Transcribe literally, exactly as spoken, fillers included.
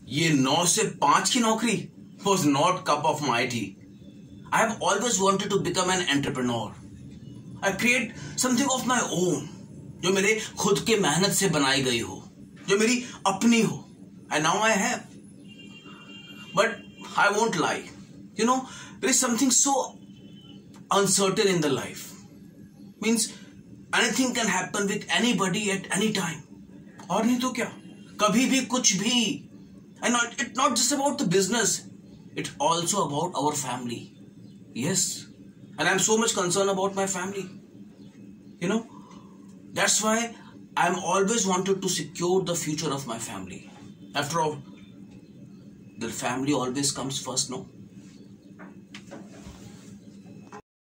ये नौ से पांच की नौकरी was not cup of my tea. I have always wanted to become an entrepreneur. I create something of my own, जो मेरे खुद के मेहनत से बनाई गई हो, जो मेरी अपनी हो. And now I have. But I won't lie. You know, there is something so uncertain in the life. Means anything can happen with anybody at any time. और नहीं तो क्या, कभी भी कुछ भी. And not, it's not just about the business. It's also about our family. Yes. And I'm so much concerned about my family. You know, that's why I'm always wanted to secure the future of my family. After all, the family always comes first, no?